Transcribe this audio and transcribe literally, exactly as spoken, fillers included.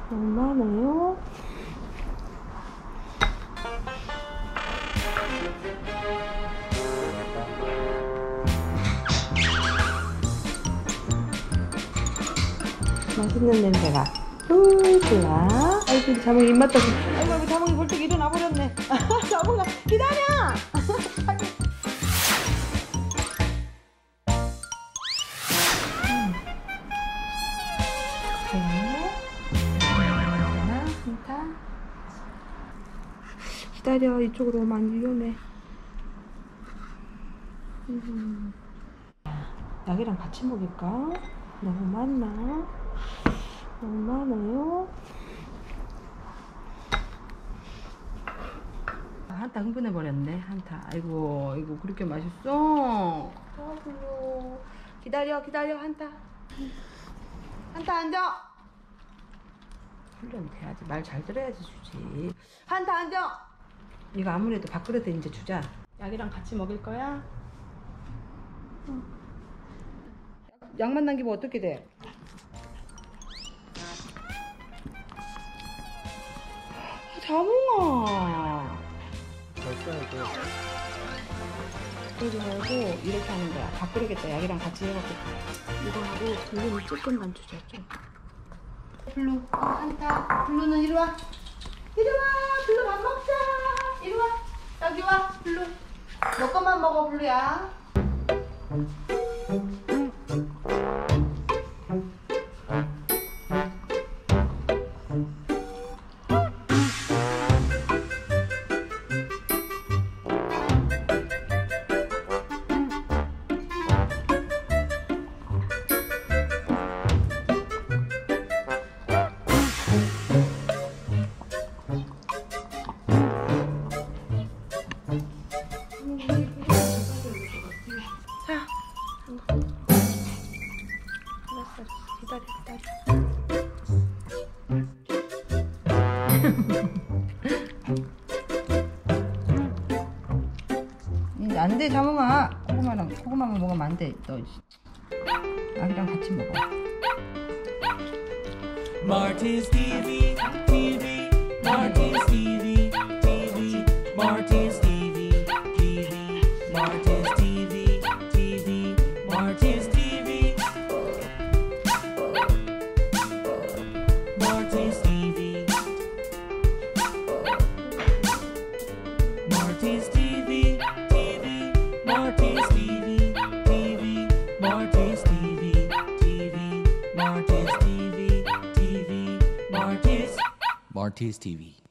얼마나요? 맛있는 냄새가 훌훌 나. 아이고 자몽이 입맛 없어. 아이고 아이고 자몽이 벌떡 일어나 버렸네. 자몽아 기다려. 음. 하나 한타. 기다려. 이쪽으로 오면 위험해. 음. 약이랑 같이 먹일까? 너무 많나? 너무 많아요? 한타 흥분해버렸네. 한타. 아이고 이거 그렇게 맛있어? 아이고 기다려 기다려 한타. 한타 앉아. 훈련 돼야지. 말 잘 들어야지 주지. 한타 앉아. 이거 아무래도 밥그릇에 이제 주자. 약이랑 같이 먹일 거야? 응. 약만 남기면 어떻게 돼? 자몽아. 잘 써야 돼. 그러지 말고 이렇게 하는 거야. 밥그릇에다 약이랑 같이 해갖고 이거 하고 블루는 조금만 주자. 좀. 블루 한타. 블루는 이리 와. 이리 와. 블루 밥 먹자. 이리 와. 여기 와. 블루. 너 것만 먹어 블루야. 자, 알았어, 기다려, 기다려. 안 돼, 자몽아. 고구마랑, 고구마만 먹으면 안 돼. 너 아기랑 같이 먹어. Marty's 티비, 티비, Marty's 티비, 티비, Marty's 티비, 티비, Marty's 티비, 티비, Marty's 티비, Marty's 티비, Marty's 티비, 티비, Marty's 티비, 티비, Marty's 티비, 티비, Marty's 티비, 티비, Marty's Marty's 티비.